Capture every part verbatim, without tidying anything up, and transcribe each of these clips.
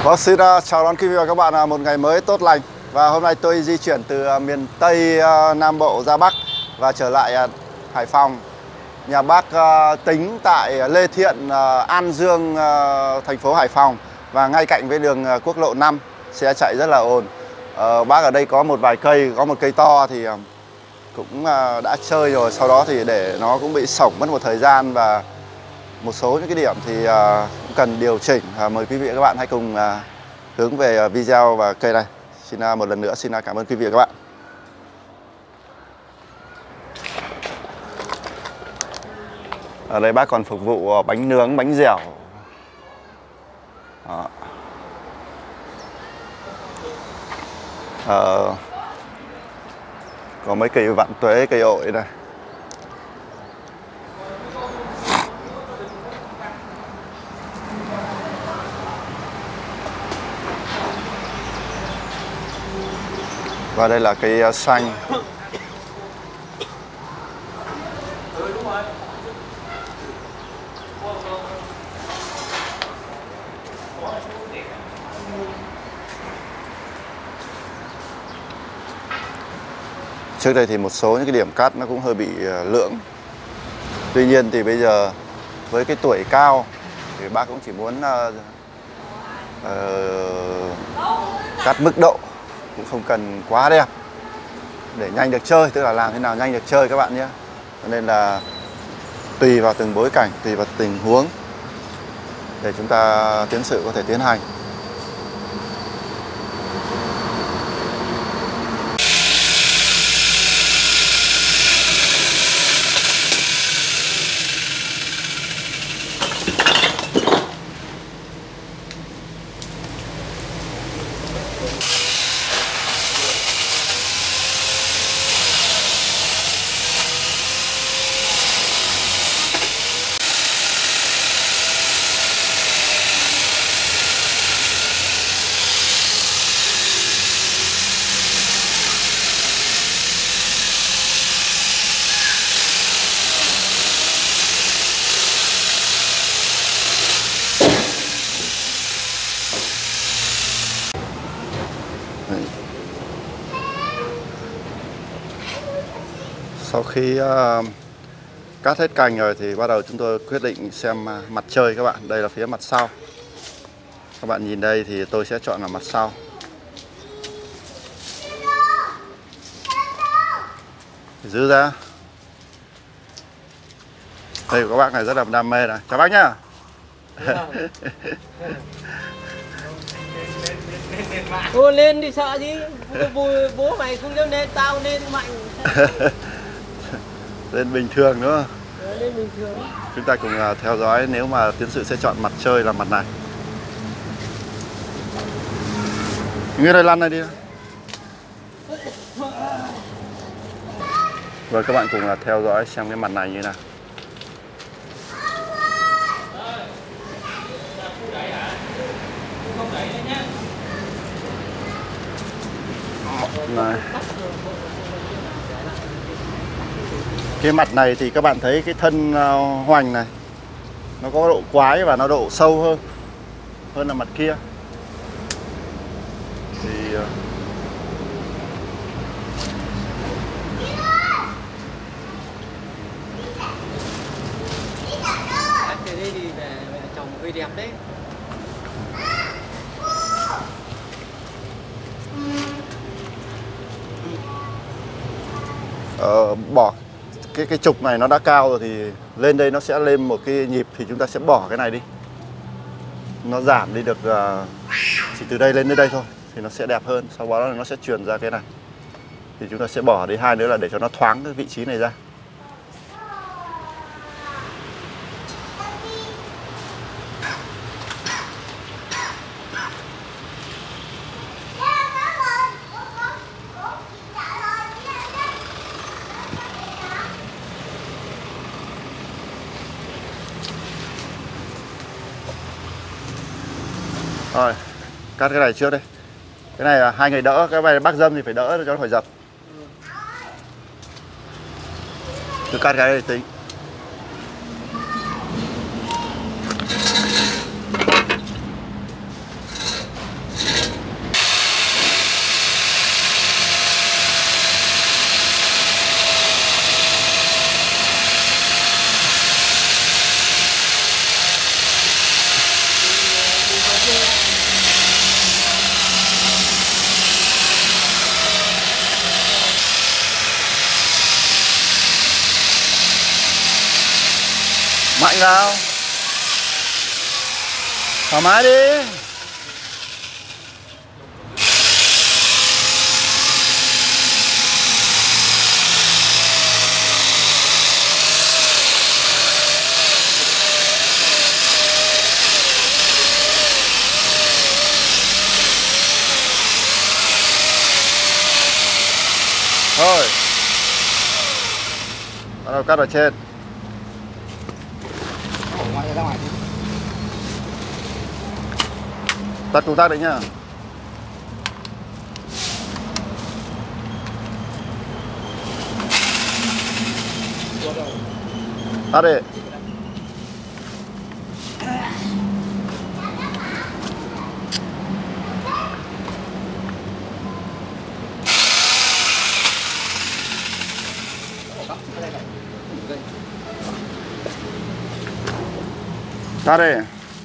Vâng, xin uh, chào đón quý vị và các bạn uh, một ngày mới tốt lành. Và hôm nay tôi di chuyển từ uh, miền Tây uh, Nam Bộ ra Bắc và trở lại uh, Hải Phòng. Nhà bác uh, tính tại Lê Thiện, uh, An Dương, uh, thành phố Hải Phòng. Và ngay cạnh với đường uh, quốc lộ năm, xe chạy rất là ồn. uh, Bác ở đây có một vài cây, có một cây to thì uh, cũng uh, đã chơi rồi. Sau đó thì để nó cũng bị sổng mất một thời gian và một số những cái điểm thì uh, cũng cần điều chỉnh. uh, Mời quý vị và các bạn hãy cùng uh, hướng về uh, video và cây này. Xin uh, một lần nữa xin uh, cảm ơn quý vị và các bạn. Ở đây bác còn phục vụ uh, bánh nướng, bánh dẻo. Đó. Uh, có mấy cây vạn tuế, cây ổi này. Và đây là cây xanh. Trước đây thì một số những cái điểm cắt nó cũng hơi bị lưỡng. Tuy nhiên thì bây giờ với cái tuổi cao thì bác cũng chỉ muốn uh, uh, cắt mức độ, cũng không cần quá đẹp để nhanh được chơi, tức là làm thế nào nhanh được chơi các bạn nhé. Cho nên là tùy vào từng bối cảnh, tùy vào tình huống để chúng ta tiến sự có thể tiến hành. Sau khi uh, cắt hết cành rồi thì bắt đầu chúng tôi quyết định xem uh, mặt chơi các bạn. Đây là phía mặt sau. Các bạn nhìn đây thì tôi sẽ chọn là mặt sau. Giữ ra. Đây các bác này rất là đam mê này. Chào bác nhá. Ô, lên đi sợ gì? Bố, bố mày không dám lên, tao lên mạnh. Lên bình thường đúng không? Đấy, lên bình thường. Chúng ta cùng uh, theo dõi nếu mà tiến sự sẽ chọn mặt chơi là mặt này. Nguyên đây lăn này đi. Rồi các bạn cùng là uh, theo dõi xem cái mặt này như thế nào. Này. Cái mặt này thì các bạn thấy cái thân uh, hoành này nó có độ quái và nó độ sâu hơn hơn là mặt kia. Thì uh... Từ đây thì để trồng cây đẹp đấy. Ờ, bỏ cái cái trục này nó đã cao rồi thì lên đây nó sẽ lên một cái nhịp thì chúng ta sẽ bỏ cái này đi, nó giảm đi được uh, chỉ từ đây lên đến đây thôi thì nó sẽ đẹp hơn. Sau đó nó sẽ truyền ra cái này thì chúng ta sẽ bỏ đi. Hai nữa là để cho nó thoáng cái vị trí này ra. Rồi, cắt cái này trước đây. Cái này là hai người đỡ, cái này bác dâm thì phải đỡ cho nó khỏi dập. Cứ cắt cái này tính. Mạnh vào. Thoải mái đi. Thôi. Bắt đầu cắt ở trên. Tắt công tắc đấy nhá. Tắt đi. Tắt đi.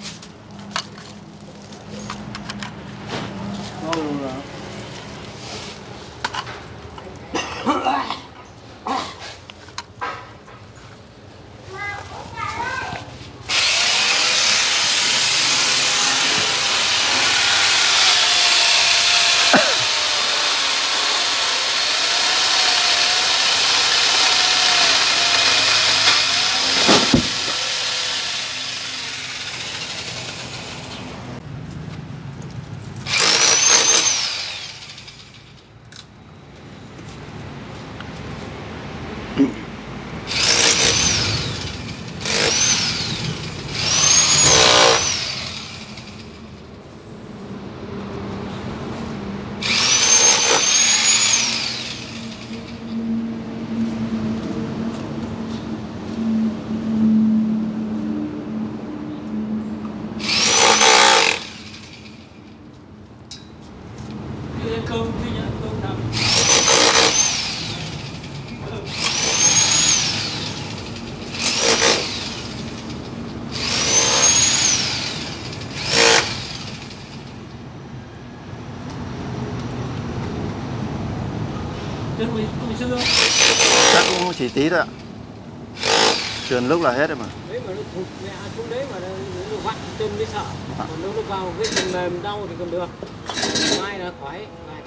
Chắc cũng chỉ tí thôi ạ. Trườn lúc là hết rồi mà. Đấy mà nó thụt mẹ xuống đấy mà nó vặn chân mới sợ. Còn nếu nó vào cái chân mềm đau thì còn được. Mai là khỏi.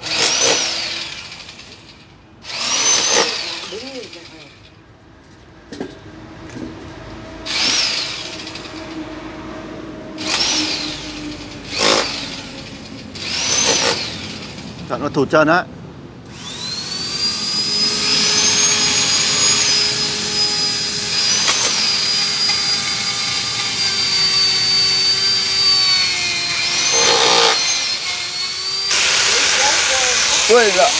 Đứng như thế này. Chọn nó thụt chân á. Quên rồi.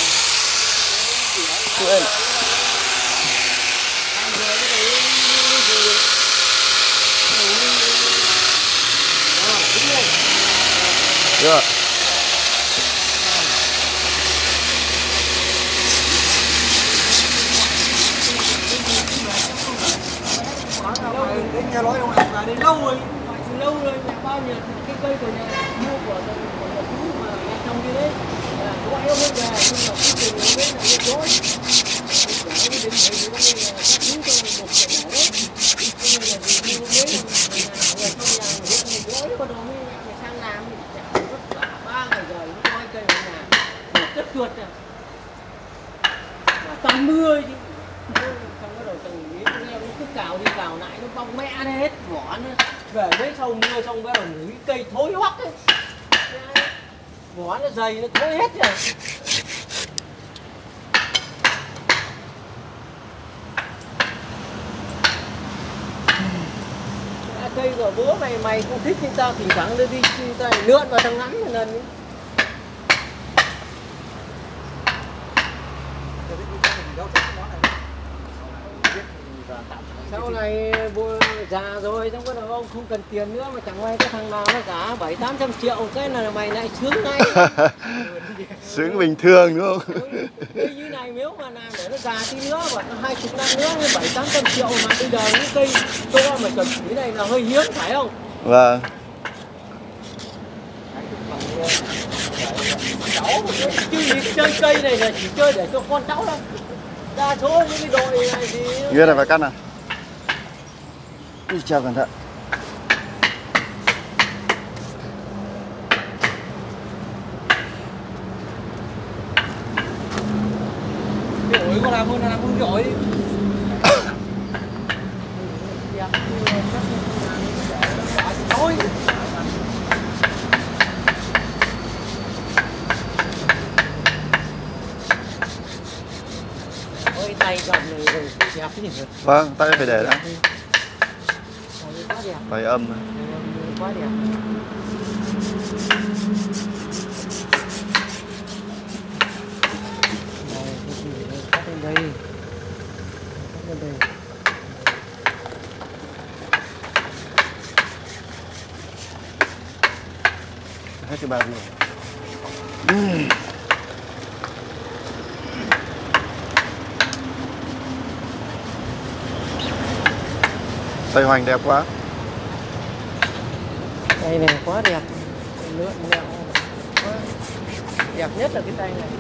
Quên. Được. Nghe nói ông làm đến lâu rồi, lâu rồi, bao nhiêu cái cây của nhà mua của của chú mà trong kia đấy. Có em hết rồi, nhưng mà cuối cùng nó đến là nó dối. Nó đến đây thì nó nên là các chú trong một chuyện nhỏ đấy. Cho nên là vì như mấy người trong nhà hết người dối, còn nó mới sang làm thì chạy vất vả ba ngày rồi nó coi cây ở nhà. Rất chuột à. Mà toàn mưa chứ. Xong bắt đầu từng nghĩ nó cứ cào đi cào lại nó bong mẹ nó hết vỏ nó. Về mấy sau mưa xong bắt đầu ngửi cây thối hoắc ấy. Vỏ nó dày nó thối hết rồi. À, cây của bố mày mày cũng thích nhưng tao thỉnh thoảng đưa đi tao lượn vào thằng ngắn một lần ấy. Sau này bố già rồi xong bắt đầu ông không cần tiền nữa mà chẳng may cái thằng nào nó cả bảy tám trăm triệu cái là mày lại sướng ngay. Sướng bình thường đúng không? Cây như này nếu mà làm để nó già tí nữa và hai chục năm nữa bảy tám trăm triệu mà bây giờ những cây to mà chuẩn cái này là hơi hiếm phải không? Vâng. Cháu chứ chơi cây này là chỉ chơi để cho con cháu thôi. Đa số những cái đội này thì Nguyên này phải cắt nào. Chào cẩn thận. Cái ổi có làm hơn là làm hơn cái ổi. Thôi. Ôi tay gọn này rồi đẹp cái gì vậy? Vâng, tay phải để đã. Quá đẹp. Tay âm. Quá đẹp. Cắt lên đây. Cắt lên đây. Hết cái bao gì? Tay hoành đẹp quá. Tay này quá đẹp. Lượn lẹo quá. Đẹp nhất là cái tay này.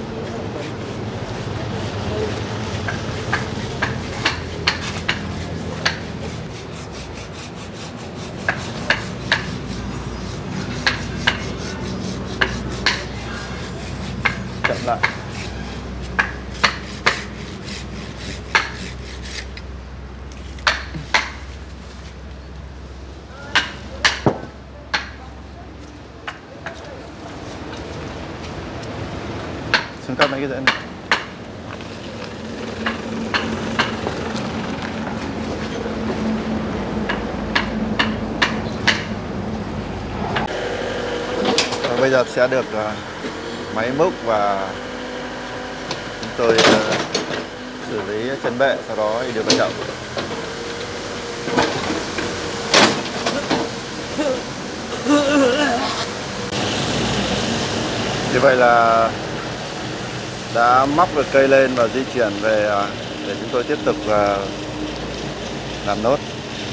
Chậm lại. Xuống cắt mấy cái rễ này. Và bây giờ sẽ được uh, máy múc và chúng tôi uh, xử lý chân bệ, sau đó thì đưa vào chậu. Như vậy là đã móc được cây lên và di chuyển về để chúng tôi tiếp tục làm nốt.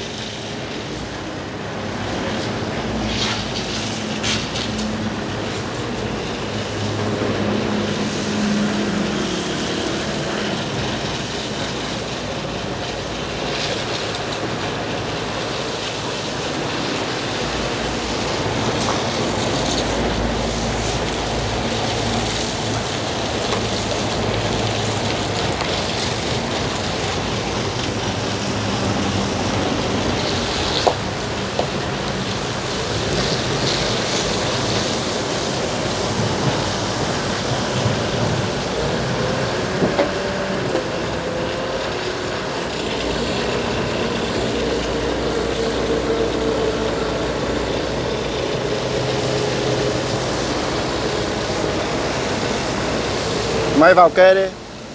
Mày vào kê đi.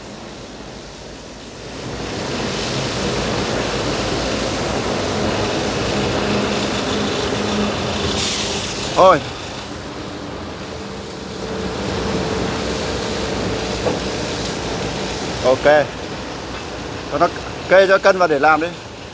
Thôi. Ok. Cho nó kê cho cân vào để làm đi.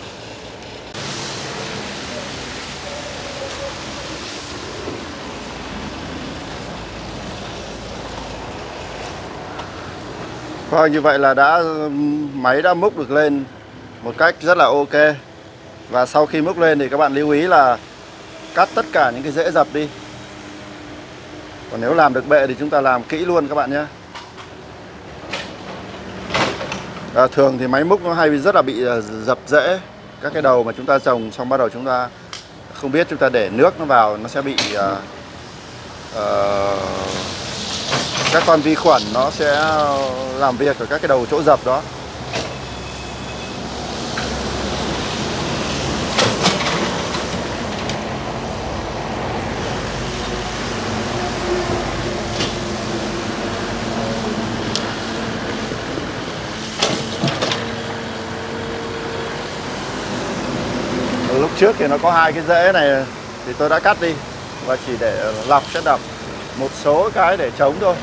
Vâng, như vậy là đã máy đã múc được lên một cách rất là ok. Và sau khi múc lên thì các bạn lưu ý là cắt tất cả những cái rễ dập đi. Còn nếu làm được bệ thì chúng ta làm kỹ luôn các bạn nhé. À, thường thì máy múc nó hay rất là bị dập rễ. Các cái đầu mà chúng ta trồng xong bắt đầu chúng ta không biết, chúng ta để nước nó vào nó sẽ bị uh, uh, các con vi khuẩn nó sẽ làm việc ở các cái đầu chỗ dập đó. Lúc trước thì nó có hai cái rễ này thì tôi đã cắt đi và chỉ để lọc sẽ đập một số cái để chống thôi.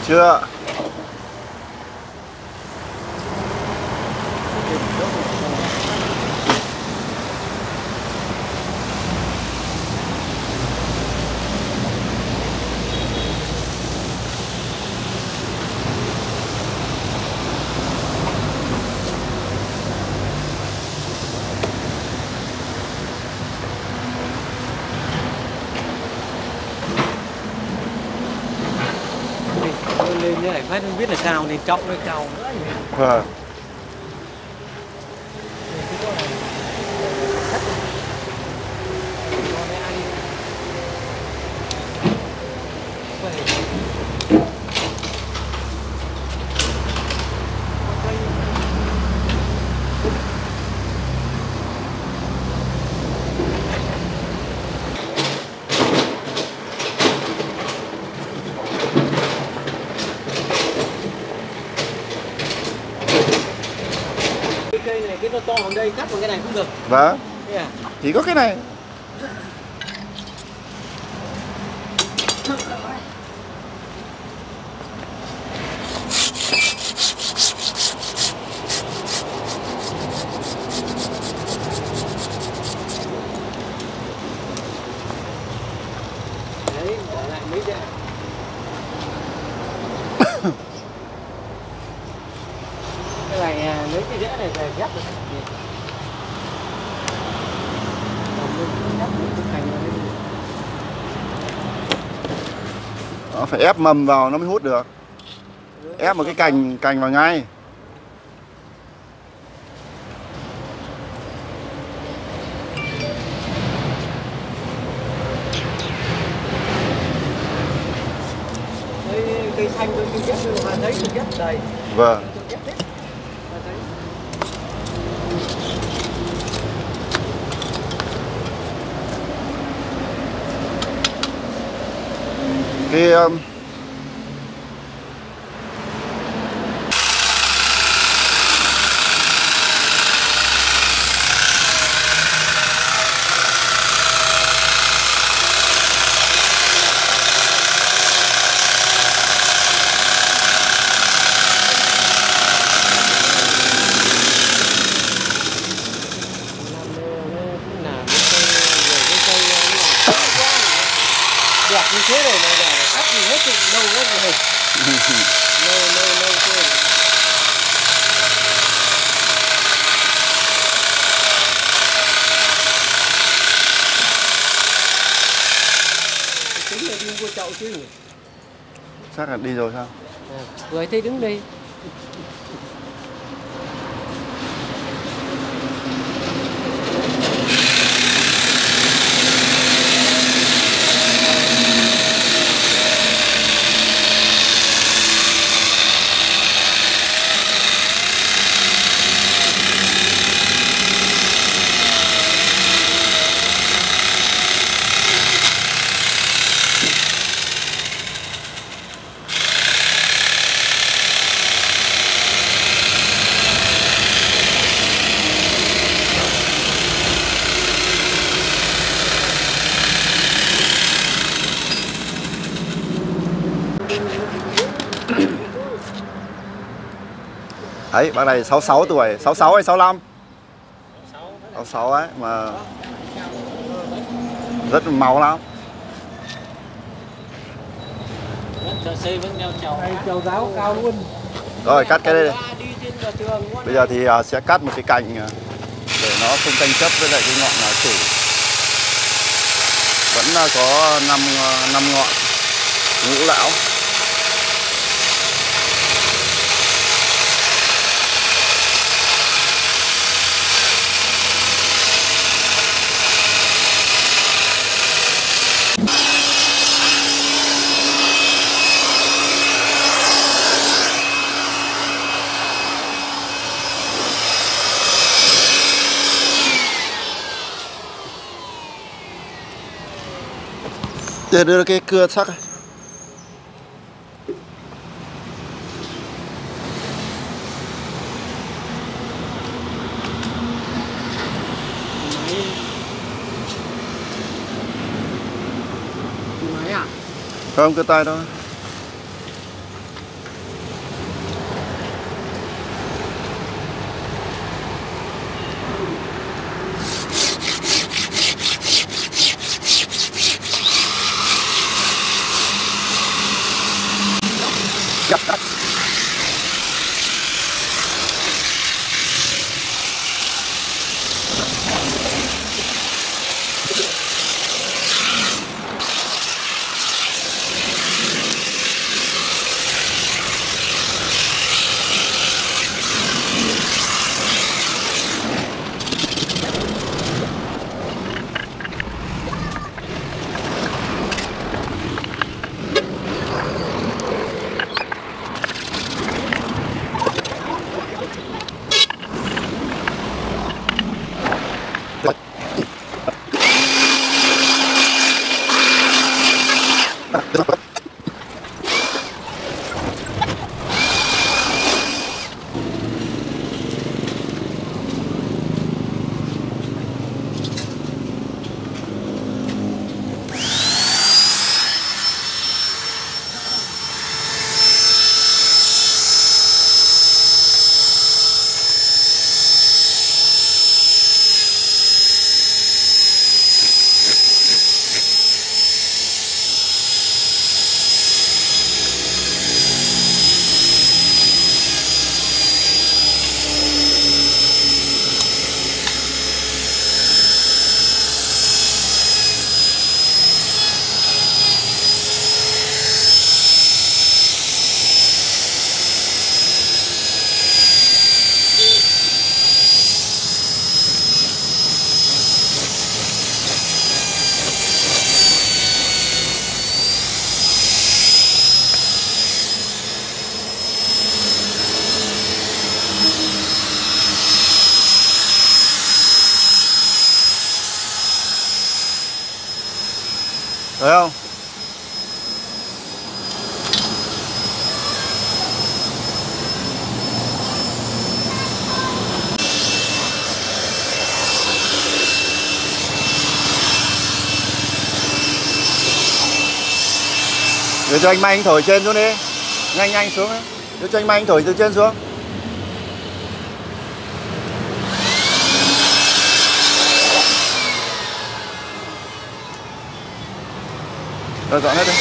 Chưa. Lên như này phát không biết là cao nên trọng hay cao nữa. Vâng. Cây này cái nó to hơn đây cắt vào cái này cũng được. Vâng. Yeah. Chỉ có cái này. Đấy, để lại mấy rễ. Cái này à, lấy cái rễ này về ghép được. Nó phải ép mầm vào nó mới hút được. Ép một cái cành cành vào ngay. Đây, cây xanh tôi chưa ghép được, mà thấy tôi ghép đầy. Vâng. Tôi ghép hết. Mà thấy. Cái um, đẹp như thế rồi mà giờ cắt thì hết thì đâu có gì hết. Lâu lâu lâu thôi. Tính là đi mua chậu chứ. chắc là đi rồi sao? À, vừa thấy đứng đây. Đấy, bác này sáu mươi sáu tuổi, sáu mươi sáu hay sáu mươi lăm? sáu mươi sáu ấy, mà rất máu lắm. Chợ xây vẫn đeo chầu. Chầu giáo cao luôn. Rồi, cắt cái đây đi. Bây giờ thì uh, sẽ cắt một cái cành uh, để nó không tranh chấp với lại cái ngọn là chủ. Vẫn uh, có năm uh, năm ngọn ngũ lão. Để đưa cái cưa sắc này. Máy à? Không, cưa tay thôi. Thấy không? Để cho anh Mai anh thổi trên xuống đi. Nhanh nhanh xuống đấy. Để cho anh Mai anh thổi từ trên xuống. Rồi dọn hết đi.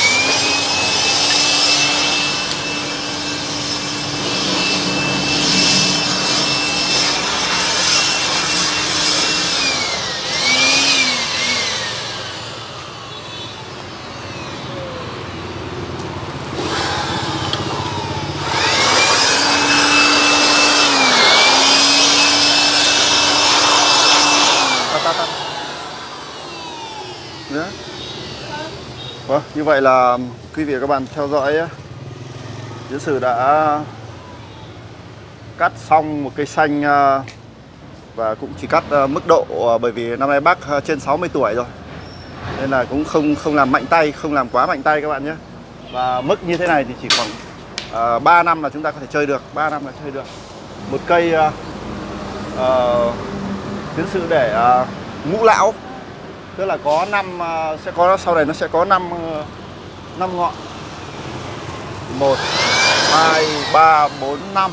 Vâng, như vậy là quý vị và các bạn theo dõi Chiến Sử đã cắt xong một cây xanh và cũng chỉ cắt mức độ, bởi vì năm nay bác trên sáu mươi tuổi rồi nên là cũng không không làm mạnh tay, không làm quá mạnh tay các bạn nhé. Và mức như thế này thì chỉ khoảng uh, ba năm là chúng ta có thể chơi được, ba năm là chơi được. Một cây uh, uh, Chiến Sử để uh, ngũ lão, tức là có năm uh, sẽ có sau này nó sẽ có năm uh, năm ngọn, một hai ba bốn năm.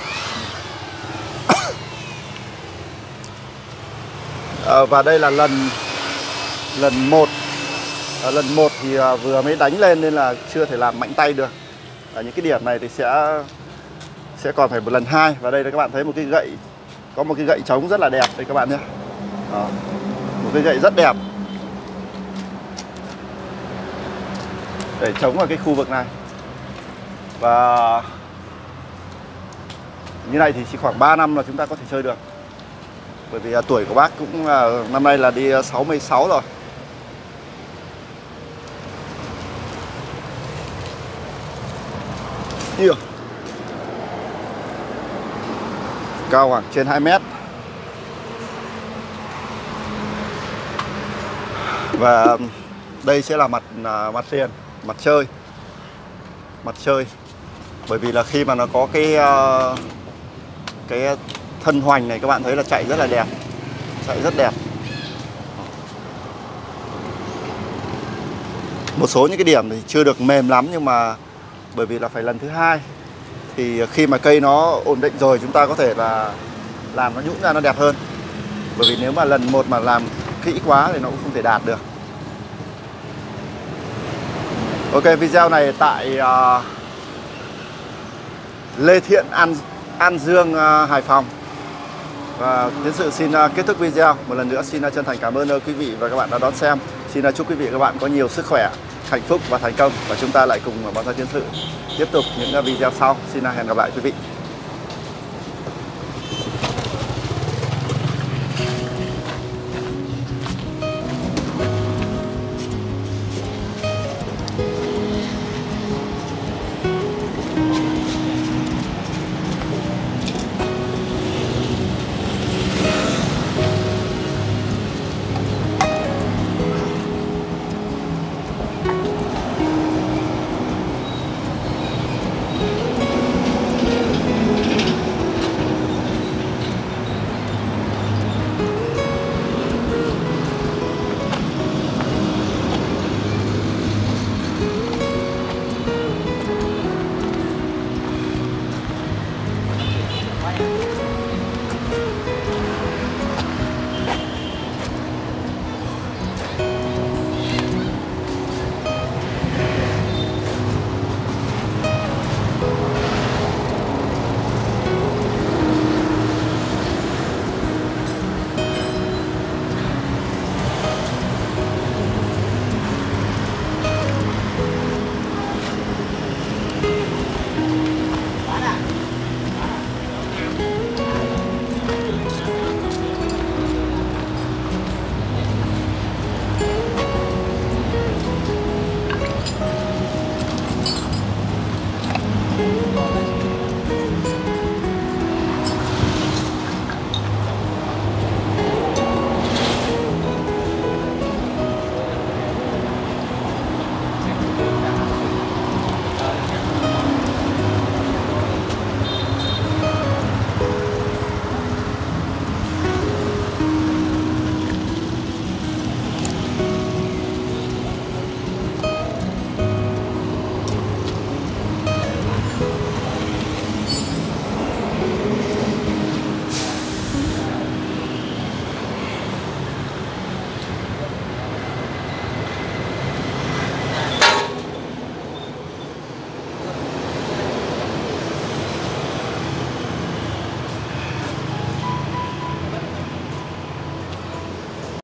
À, và đây là lần lần một, à, lần một thì à, vừa mới đánh lên nên là chưa thể làm mạnh tay được. À, những cái điểm này thì sẽ sẽ còn phải một lần hai. Và đây là các bạn thấy một cái gậy, có một cái gậy trống rất là đẹp đây các bạn nhé. À, một cái gậy rất đẹp để chống vào cái khu vực này. Và như này thì chỉ khoảng ba năm là chúng ta có thể chơi được. Bởi vì à, tuổi của bác cũng à, năm nay là đi sáu mươi sáu rồi. Nhiều. Cao khoảng trên hai mét. Và đây sẽ là mặt à, mặt tiền, mặt chơi. Mặt chơi. Bởi vì là khi mà nó có cái uh, cái thân hoành này các bạn thấy là chạy rất là đẹp, chạy rất đẹp. Một số những cái điểm thì chưa được mềm lắm, nhưng mà bởi vì là phải lần thứ hai thì khi mà cây nó ổn định rồi chúng ta có thể là làm nó nhũn ra nó đẹp hơn. Bởi vì nếu mà lần một mà làm kỹ quá thì nó cũng không thể đạt được. Ok, video này tại uh, Lê Thiện, An An Dương, Hải Phòng. Và tiến sự xin kết thúc video. Một lần nữa xin chân thành cảm ơn quý vị và các bạn đã đón xem. Xin chúc quý vị và các bạn có nhiều sức khỏe, hạnh phúc và thành công. Và chúng ta lại cùng bonsai tiến sự tiếp tục những video sau. Xin hẹn gặp lại quý vị.